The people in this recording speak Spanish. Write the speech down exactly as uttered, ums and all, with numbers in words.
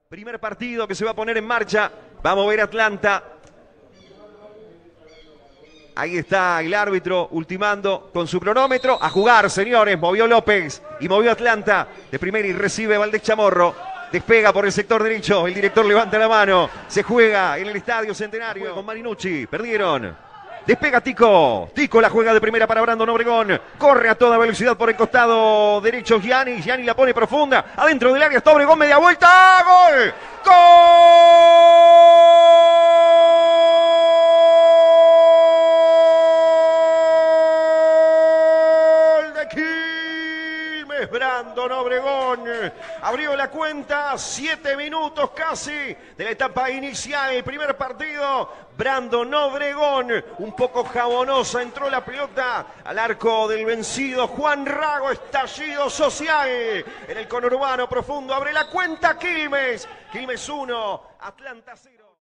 Primer partido que se va a poner en marcha. Vamos a ver Atlanta. Ahí está el árbitro ultimando con su cronómetro. A jugar, señores. Movió López y movió Atlanta. De primera y recibe Valdés Chamorro. Despega por el sector derecho. El director levanta la mano. Se juega en el Estadio Centenario con Marinucci. Perdieron. Despega Tico. Tico la juega de primera para Brandon Obregón. Corre a toda velocidad por el costado derecho Gianni. Gianni la pone profunda. Adentro del área está Obregón. Media vuelta. ¡Gol! ¡Gol! De Quilmes. Brandon Obregón abrió la cuenta. Siete minutos casi de la etapa inicial. El primer partido. Brandon Obregón, un poco jabonosa, entró la pelota al arco del vencido Juan Rago. Estallido social en el conurbano profundo. Abre la cuenta Quilmes. Quilmes uno, Atlanta cero.